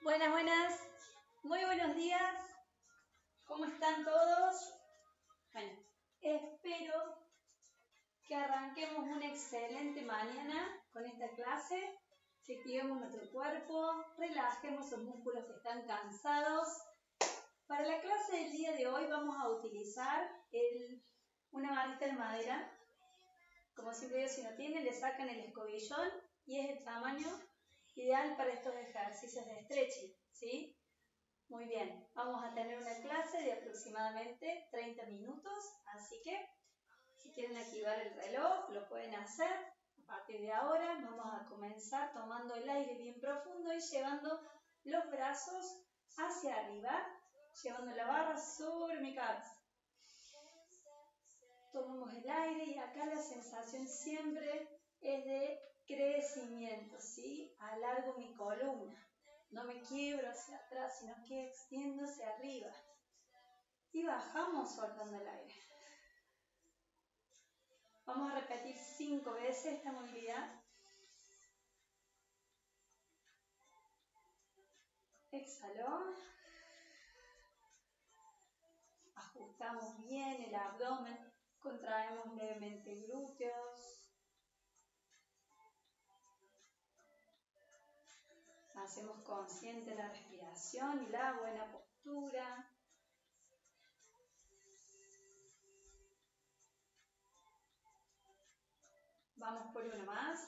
Buenas, buenas. Muy buenos días. ¿Cómo están todos? Bueno, espero que arranquemos una excelente mañana con esta clase, que activemos nuestro cuerpo, relajemos los músculos que están cansados. Para la clase del día de hoy vamos a utilizar una varita de madera. Como siempre digo, si no tienen, le sacan el escobillón y es el tamaño ideal para estos ejercicios de stretching, ¿sí? Muy bien, vamos a tener una clase de aproximadamente 30 minutos, así que si quieren activar el reloj, lo pueden hacer. A partir de ahora vamos a comenzar tomando el aire bien profundo y llevando los brazos hacia arriba, llevando la barra sobre mi cabeza. Tomamos el aire y acá la sensación siempre es de crecimiento, ¿sí? Alargo mi columna. No me quiebro hacia atrás, sino que extiendo hacia arriba. Y bajamos soltando el aire. Vamos a repetir 5 veces esta movilidad. Exhaló. Ajustamos bien el abdomen. Contraemos levemente glúteos. Hacemos consciente la respiración y la buena postura. Vamos por uno más.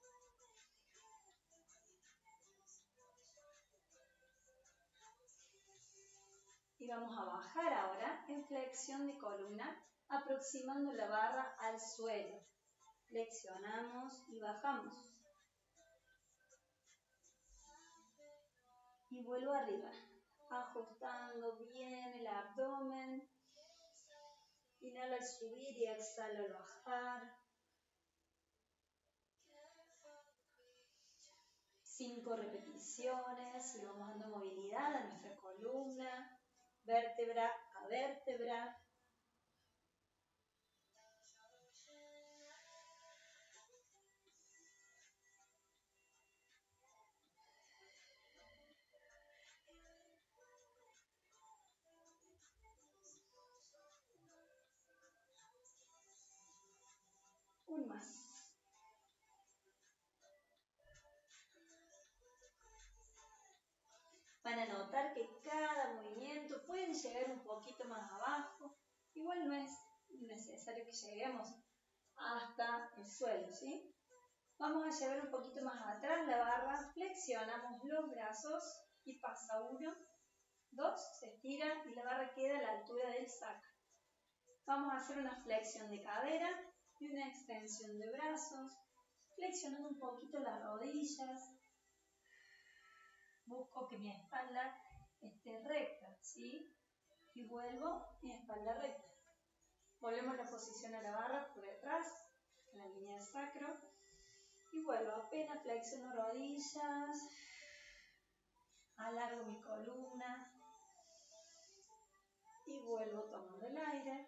Y vamos a bajar ahora en flexión de columna, aproximando la barra al suelo. Flexionamos y bajamos. Y vuelvo arriba, ajustando bien el abdomen. Inhalo al subir y exhalo al bajar. 5 repeticiones y vamos dando movilidad a nuestra columna, vértebra a vértebra. Un más. Van a notar que cada movimiento pueden llegar un poquito más abajo. Igual no es necesario que lleguemos hasta el suelo, ¿sí? Vamos a llevar un poquito más atrás la barra, flexionamos los brazos y pasa 1, 2, se estira y la barra queda a la altura del sacro. Vamos a hacer una flexión de cadera y una extensión de brazos, flexionando un poquito las rodillas. Busco que mi espalda esté recta, ¿sí? Y vuelvo mi espalda recta. Volvemos la posición a la barra por detrás, en la línea del sacro. Y vuelvo, apenas flexiono rodillas, alargo mi columna y vuelvo tomando el aire.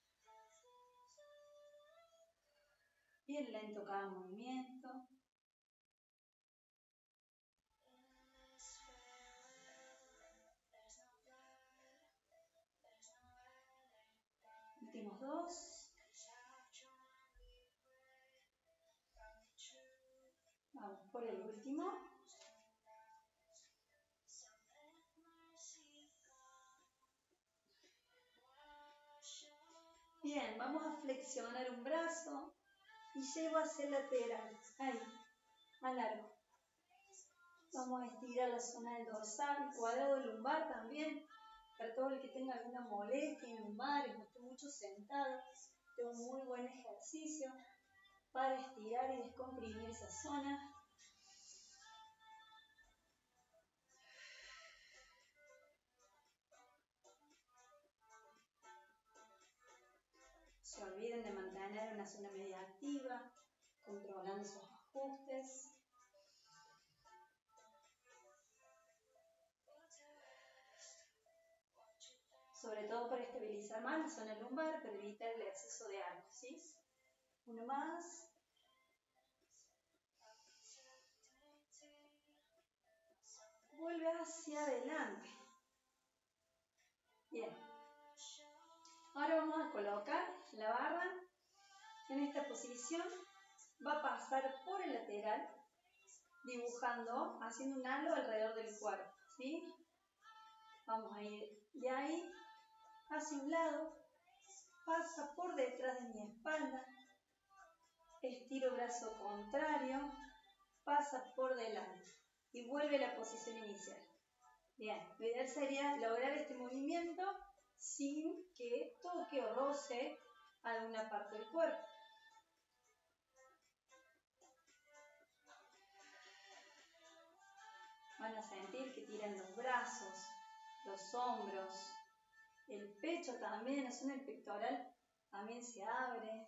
Bien lento cada movimiento. Últimos 2. Vamos por el último. Bien, vamos a flexionar un brazo y llevo hacia el lateral. Ahí, alargo. Vamos a estirar la zona del dorsal, cuadrado lumbar también. Para todo el que tenga alguna molestia en lumbares, no esté mucho sentado, es un muy buen ejercicio para estirar y descomprimir esa zona. Se olviden de mantener una zona media activa, controlando esos ajustes. Sobre todo para estabilizar más la zona lumbar, para evitar el exceso de algo, ¿sí? Uno más. vuelve hacia adelante. Bien. Ahora vamos a colocar la barra en esta posición. Va a pasar por el lateral, dibujando, haciendo un halo alrededor del cuerpo, ¿sí? Vamos a ir de ahí hacia un lado, pasa por detrás de mi espalda, estiro brazo contrario, pasa por delante y vuelve a la posición inicial. Bien, lo ideal sería lograr este movimiento sin que toque o roce alguna parte del cuerpo. Van a sentir que tiran los brazos, los hombros, el pecho también, la zona del pectoral también se abre.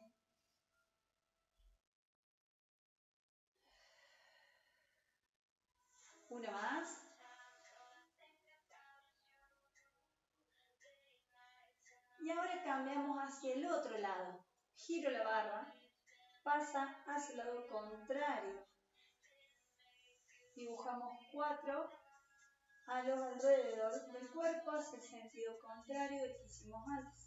Una más. Y ahora cambiamos hacia el otro lado. Giro la barra, pasa hacia el lado contrario. Dibujamos 4 halos alrededor del cuerpo hacia el sentido contrario del que hicimos antes.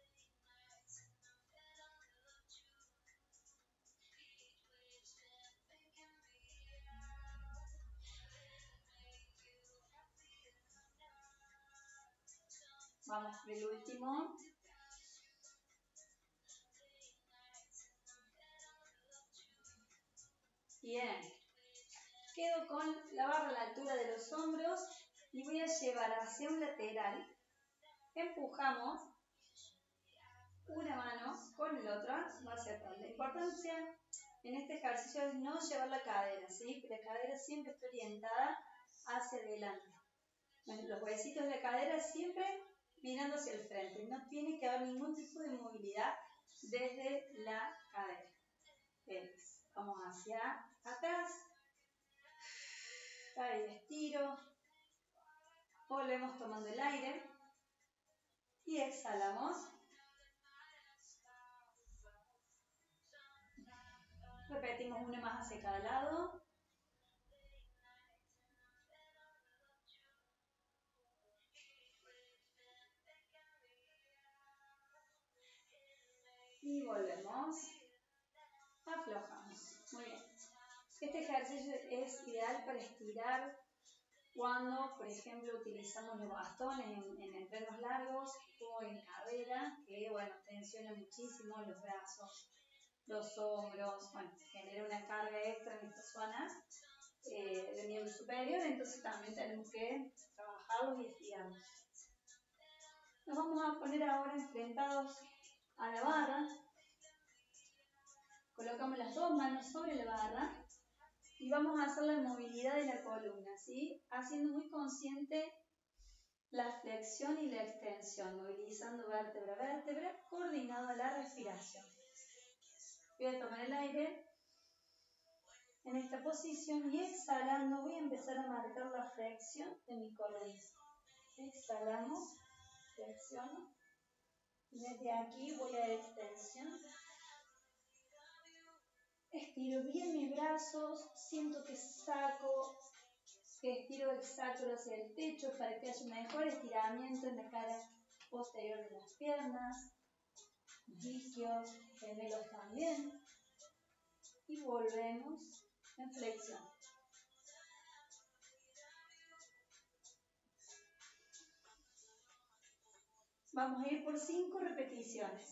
Vamos por el último. Bien. Quedo con la barra a la altura de los hombros y voy a llevar hacia un lateral. Empujamos una mano con la otra, va hacia atrás. La importancia en este ejercicio es no llevar la cadera, ¿sí? La cadera siempre está orientada hacia adelante. Los huesitos de la cadera siempre mirando hacia el frente. No tiene que haber ningún tipo de movilidad desde la cadera. Bien, vamos hacia atrás. Ahí estiro. Volvemos tomando el aire. Y exhalamos. Repetimos una más hacia cada lado. Y volvemos. Aflojamos. Muy bien. Este ejercicio es ideal para estirar cuando, por ejemplo, utilizamos los bastones en entrenos largos o en carrera, que, bueno, tensiona muchísimo los brazos, los hombros, bueno, genera una carga extra en esta zona del miembro superior, entonces también tenemos que trabajarlos y estirarlos. Nos vamos a poner ahora enfrentados a la barra. Colocamos las dos manos sobre la barra y vamos a hacer la movilidad de la columna, ¿sí? Haciendo muy consciente la flexión y la extensión, movilizando vértebra a vértebra, coordinado a la respiración. Voy a tomar el aire en esta posición y exhalando voy a empezar a marcar la flexión de mi columna. Exhalamos, flexiono. Desde aquí voy a extensión. Estiro bien mis brazos, siento que saco, que estiro el sacro hacia el techo para que haya un mejor estiramiento en la cara posterior de las piernas, isquios, gemelos también. Y volvemos en flexión. Vamos a ir por 5 repeticiones.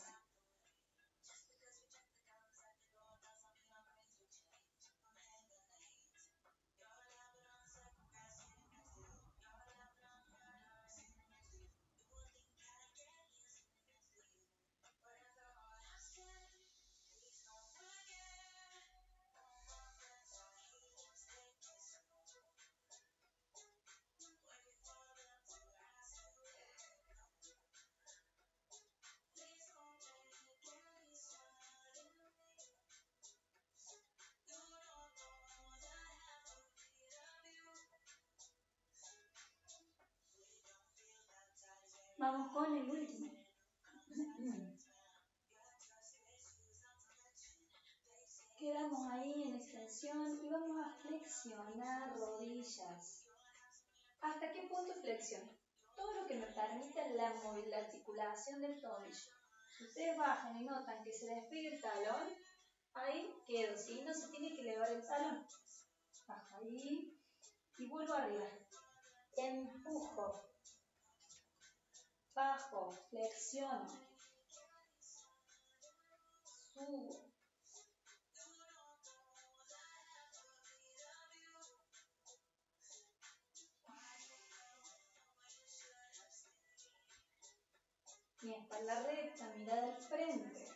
Vamos con el último. Quedamos ahí en extensión y vamos a flexionar rodillas. ¿Hasta qué punto flexiono? Todo lo que me permita la articulación del tobillo. Si ustedes bajan y notan que se despegue el talón, ahí quedo, ¿sí? No se tiene que elevar el talón. Bajo ahí y vuelvo arriba. Empujo. Bajo, flexiono. Subo. Mi espalda recta, mirada al frente.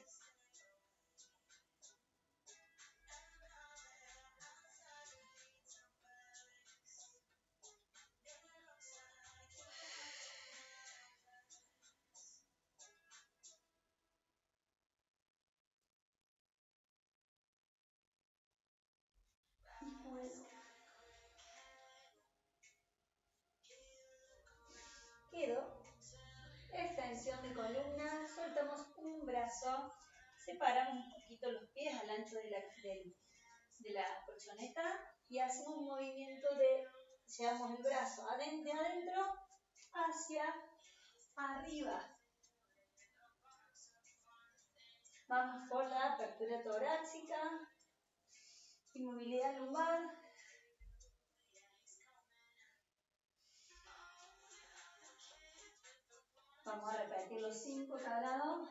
Y vuelvo. Quedo. Extensión de columna. Soltamos un brazo. Separamos un poquito los pies al ancho de la colchoneta y hacemos un movimiento de, llevamos el brazo de adentro hacia arriba. Vamos por la apertura torácica y movilidad lumbar. Vamos a repetir los 5 cada lado.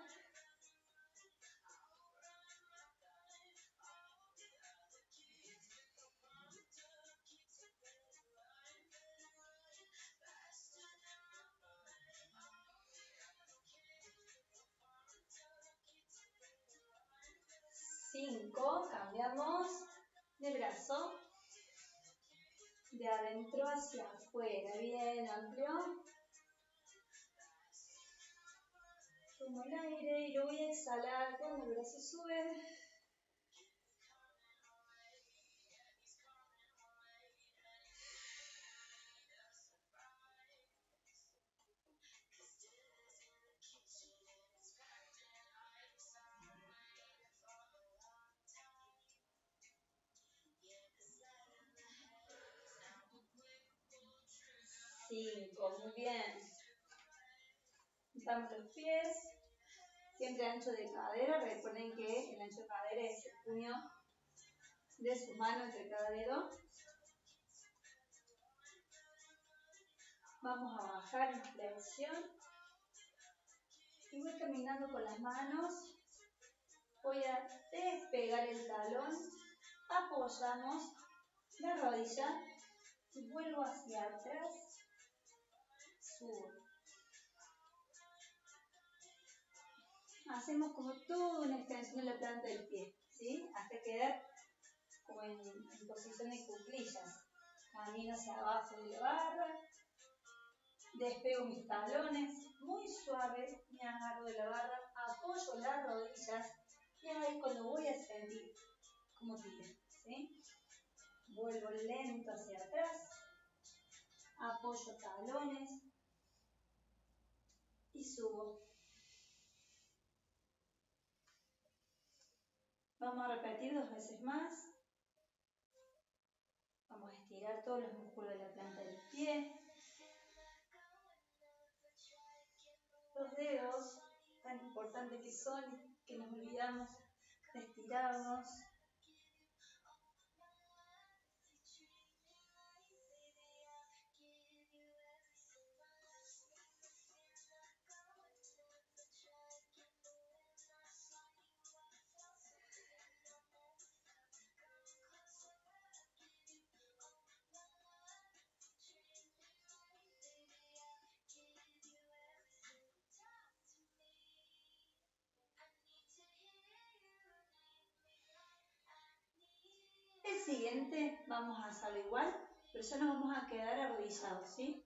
Cambiamos de brazo, de adentro hacia afuera, bien amplio. Tomo el aire y lo voy a exhalar cuando el brazo sube. Muy bien. Juntamos los pies, siempre ancho de cadera. Recuerden que el ancho de cadera es el puño de su mano entre cada dedo. Vamos a bajar en flexión y voy caminando con las manos. Voy a despegar el talón, apoyamos la rodilla y vuelvo hacia atrás, subo. Hacemos como toda una extensión de la planta del pie, ¿sí? Hasta quedar como en posición de cuclillas. Camino hacia abajo de la barra, despego mis talones, muy suave, me agarro de la barra, apoyo las rodillas y ahí cuando voy a sentir como tiro, ¿sí? Vuelvo lento hacia atrás, apoyo talones y subo. Vamos a repetir 2 veces más. Vamos a estirar todos los músculos de la planta del pie. Los dedos, tan importantes que son, que nos olvidamos de estirarnos. El siguiente vamos a hacerlo igual, pero ya nos vamos a quedar arrodillados, ¿sí?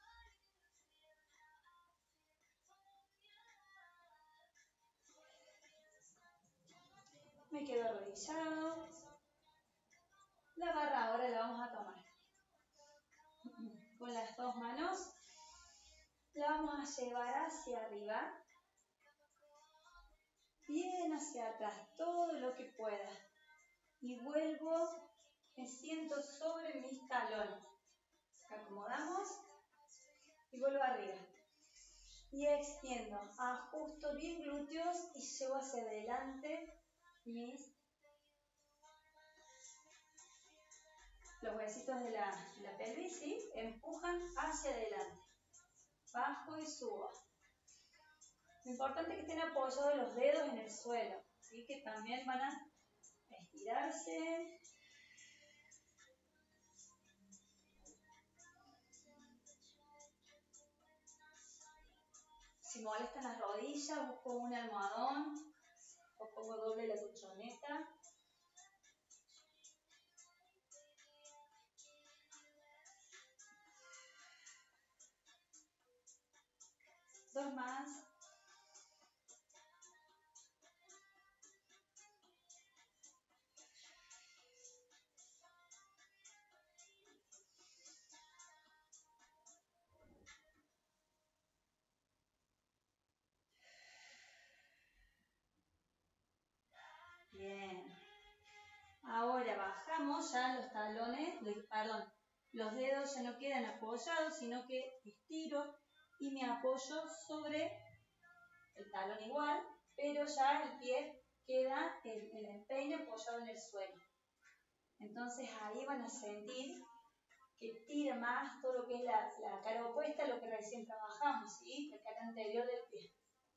Me quedo arrodillado. La barra ahora la vamos a tomar. Con las 2 manos la vamos a llevar hacia arriba. Bien hacia atrás, todo lo que pueda. Y vuelvo, me siento sobre mis talones. Acomodamos Y vuelvo arriba. Y extiendo, ajusto bien glúteos y llevo hacia adelante los huesitos de la pelvis, ¿sí? Empujan hacia adelante. Bajo y subo. Lo importante es que estén apoyados los dedos en el suelo, ¿sí? Que también van a estirarse. Si molestan las rodillas, busco un almohadón o pongo doble la colchoneta. Dos más. Bien. Ahora bajamos ya los talones, perdón, los dedos ya no quedan apoyados, sino que estiro y me apoyo sobre el talón igual, pero ya el pie queda el empeine apoyado en el suelo. Entonces ahí van a sentir que tira más todo lo que es la cara opuesta a lo que recién trabajamos, ¿sí? La cara anterior del pie.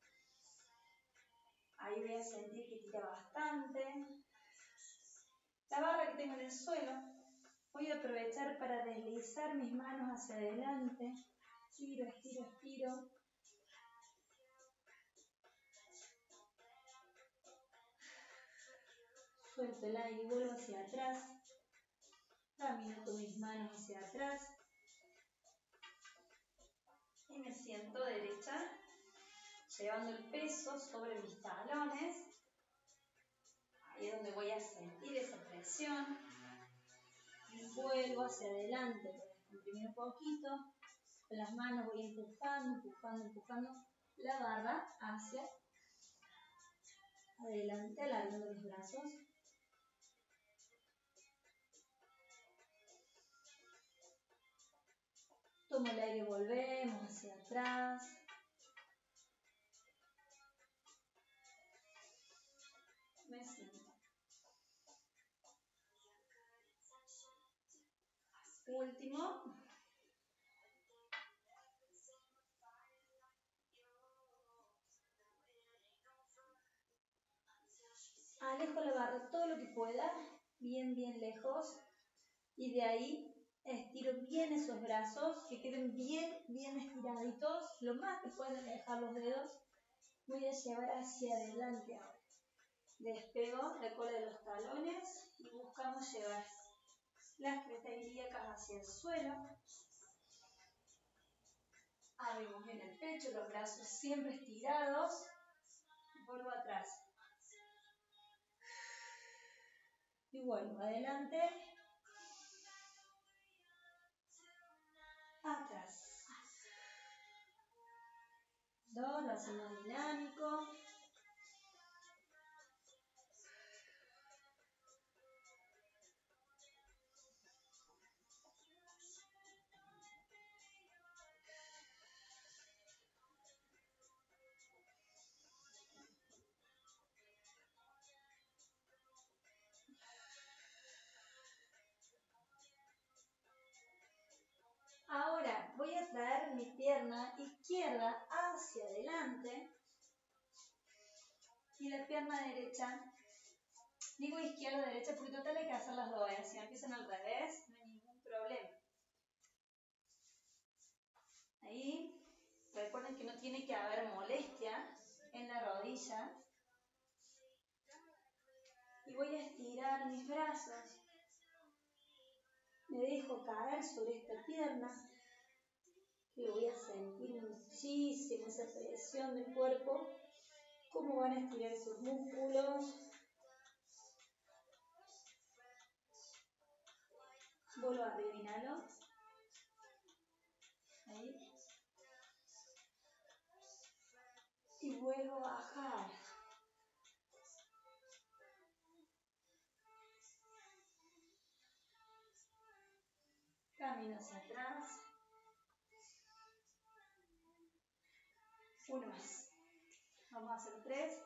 Ahí voy a sentir que tira bastante. La barra que tengo en el suelo, voy a aprovechar para deslizar mis manos hacia adelante. Estiro, estiro, estiro. Suelto el aire y vuelvo hacia atrás. Camino con mis manos hacia atrás. Y me siento derecha, llevando el peso sobre mis talones. Ahí es donde voy a sentir esa presión. Y vuelvo hacia adelante para descomprimir un poquito. Con las manos voy empujando, empujando, empujando la barra hacia adelante, alargando los brazos. Tomo el aire, volvemos hacia atrás. Me siento. Último. Alejo la barra todo lo que pueda, bien, bien lejos. Y de ahí estiro bien esos brazos, que queden bien, bien estiraditos. Lo más que pueden alejar los dedos. Voy a llevar hacia adelante ahora. Despego la cola de los talones y buscamos llevar las crestas ilíacas hacia el suelo. Abrimos bien el pecho, los brazos siempre estirados. Vuelvo atrás. Y vuelvo adelante. Atrás. Dos, lo hacemos dinámico. Ahora voy a traer mi pierna izquierda hacia adelante y la pierna derecha, digo izquierda, derecha, porque total hay que hacer las dos, si empiezan al revés no hay ningún problema. Ahí, recuerden que no tiene que haber molestia en la rodilla. Y voy a estirar mis brazos. Me dejo caer sobre esta pierna. Y voy a sentir muchísimo esa presión del cuerpo. Cómo van a estirar sus músculos. Vuelvo arriba, inhalo. Ahí. Y vuelvo a bajar. Camino hacia atrás. Uno más. Vamos a hacer 3.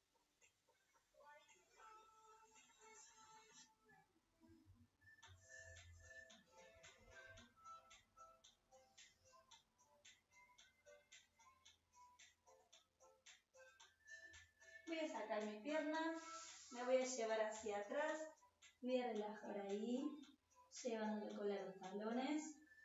Voy a sacar mi pierna, me voy a llevar hacia atrás, voy a relajar ahí, llevando la cola a los talones.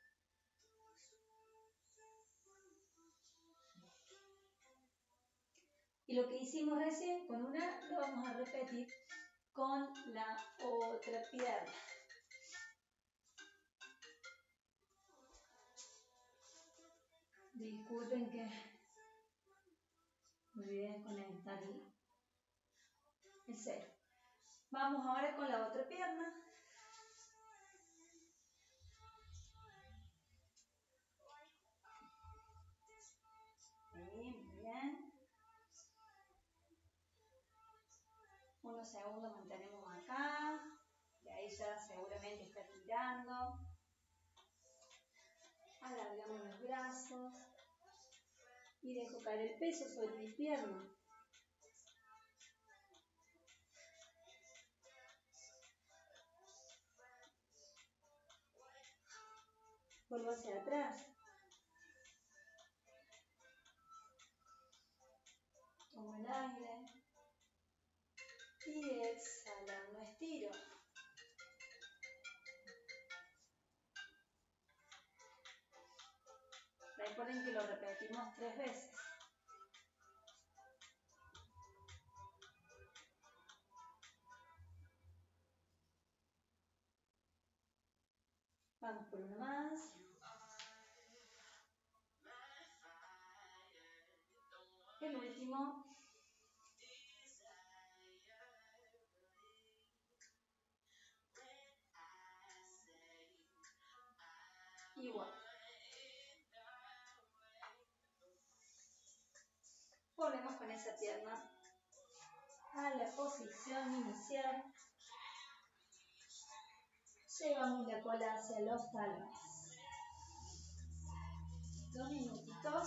Y lo que hicimos recién con una, lo vamos a repetir con la otra pierna. Disculpen que me olvidé de conectar el cero. Vamos ahora con la otra pierna. Ahí, muy bien. Unos segundos mantenemos acá. Y ahí ya seguramente está tirando. Alargamos los brazos. Y dejo caer el peso sobre mi pierna. Vuelvo hacia atrás. Tomo el aire. Y exhalando, estiro. Recuerden que lo repetimos 3 veces. Vamos por uno más. El último. Igual. Volvemos con esa pierna a la posición inicial. Llevamos la cola hacia los talones. 2 minutitos.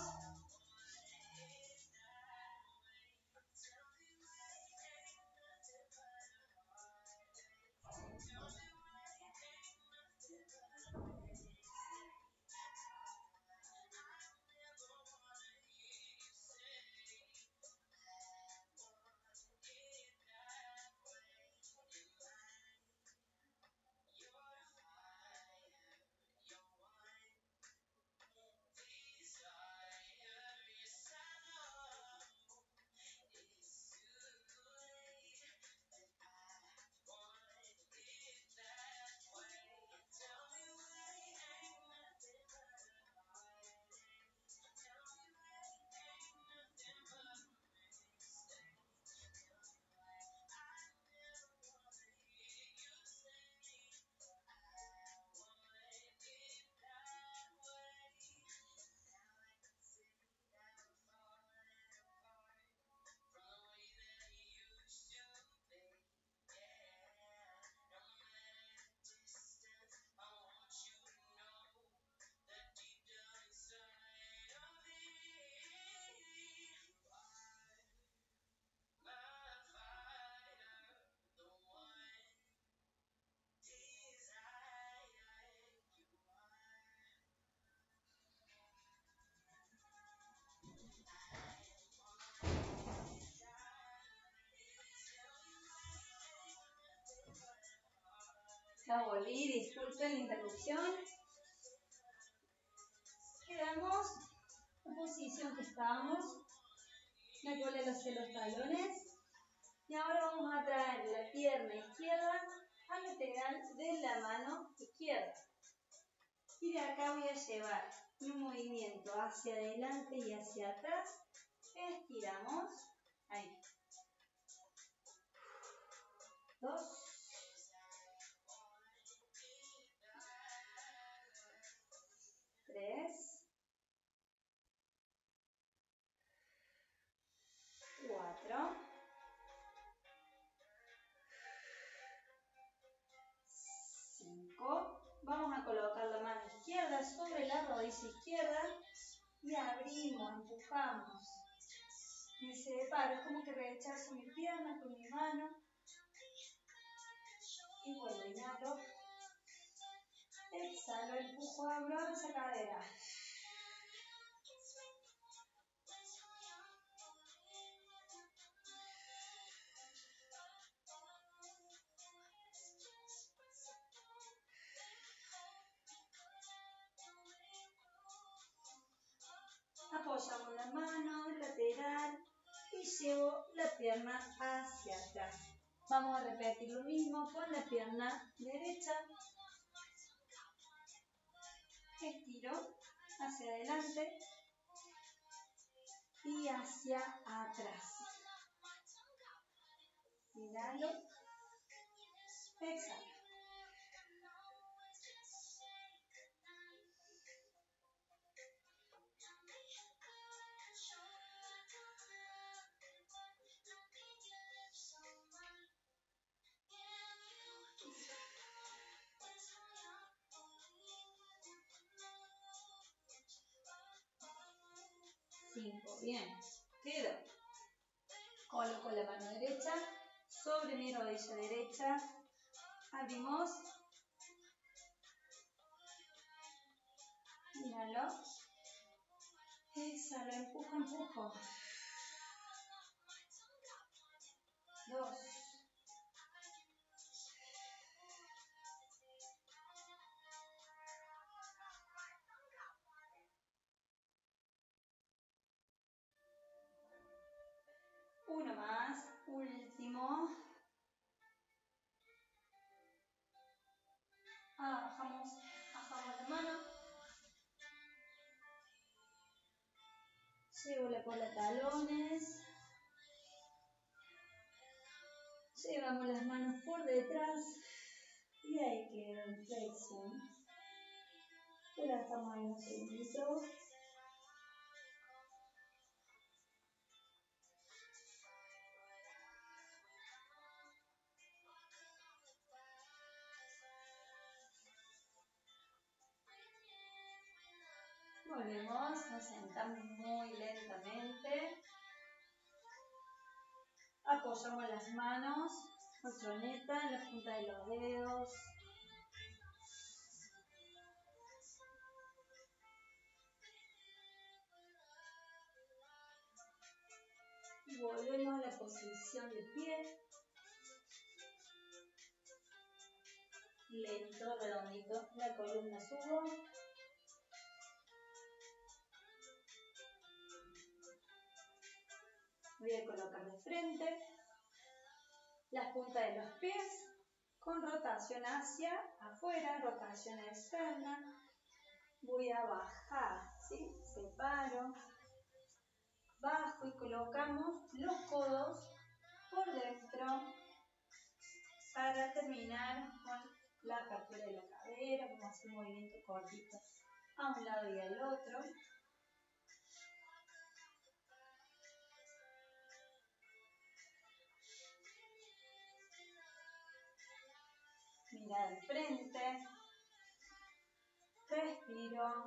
Ya volví, disculpen la interrupción. Quedamos en posición que estábamos. La cola hacia los talones. Y ahora vamos a traer la pierna izquierda al lateral de la mano izquierda. Y de acá voy a llevar un movimiento hacia adelante y hacia atrás. Estiramos. Ahí. 2. 3. 4. 5. Vamos a colocar la mano izquierda sobre la rodilla izquierda y abrimos, empujamos Me separo, es como que rechazo mi pierna con mi mano. Y vuelvo, inhalo. Exhalo, empujo, abro esa cadera. Apoyamos la mano lateral y llevo la pierna hacia atrás. Vamos a repetir lo mismo con la pierna derecha. Estiro hacia adelante y hacia atrás. Inhalo, exhalo. Bien, quedo. Coloco la mano derecha sobre mi rodilla derecha. Abrimos. Inhalo. Exhalo, empujo, empujo. 2. 1 más, último. Bajamos la mano. Llevo la cola a talones. Llevamos las manos por detrás. Y ahí queda en flexión. Relajamos ahí un segundito. Volvemos, nos sentamos muy lentamente. Apoyamos las manos, colchoneta en la punta de los dedos. Volvemos a la posición de pie. Lento, redondito, la columna subo. Voy a colocar de frente las puntas de los pies con rotación hacia afuera, rotación externa. Voy a bajar, ¿sí? Separo, bajo y colocamos los codos por dentro para terminar con la apertura de la cadera. Vamos a hacer un movimiento cortito a un lado y al otro. Mirada al frente. Respiro.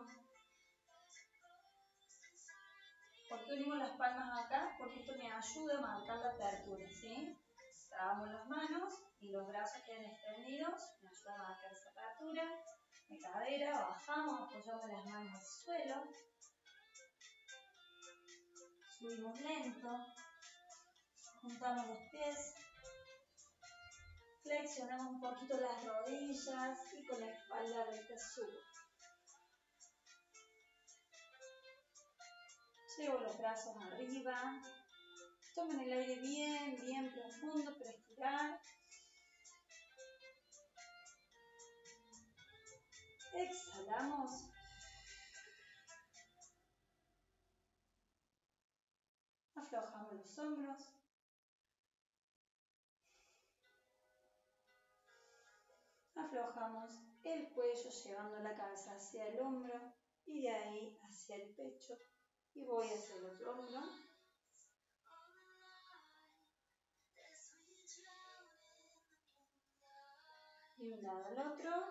¿Por qué unimos las palmas acá? Porque esto me ayuda a marcar la apertura, ¿sí? Trabamos las manos y los brazos quedan extendidos. Me ayuda a marcar esa apertura. De cadera, bajamos, apoyamos las manos al suelo. Subimos lento. Juntamos los pies. Flexionamos un poquito las rodillas y con la espalda recta subo. Llevo los brazos arriba. Tomen el aire bien, bien profundo para estirar. Exhalamos. Aflojamos los hombros. Aflojamos el cuello llevando la cabeza hacia el hombro y de ahí hacia el pecho. Y voy hacia el otro hombro. De un lado al otro.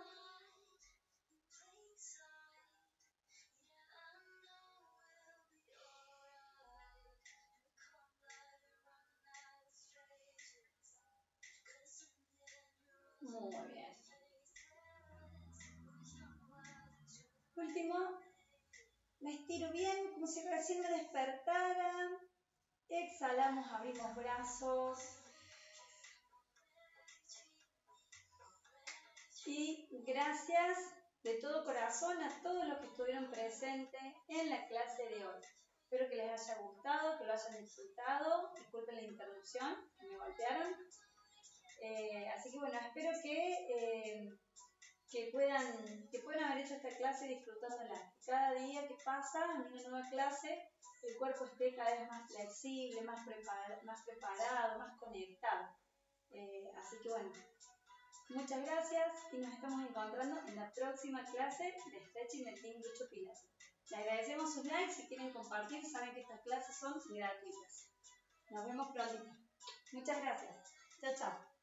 Muy bien. Último, me estiro bien, como si recién me despertara. Exhalamos, abrimos brazos. Y gracias de todo corazón a todos los que estuvieron presentes en la clase de hoy. Espero que les haya gustado, que lo hayan disfrutado. Disculpen la interrupción, que me golpearon. Así que bueno, espero que puedan haber hecho esta clase disfrutándola. Cada día que pasa en una nueva clase, el cuerpo esté cada vez más flexible, más preparado, más conectado. Así que bueno, muchas gracias y nos estamos encontrando en la próxima clase de Stretching del Team Lucho Pilates. Les agradecemos sus likes, si quieren compartir, saben que estas clases son gratuitas. Nos vemos pronto. Muchas gracias. Chao, chao.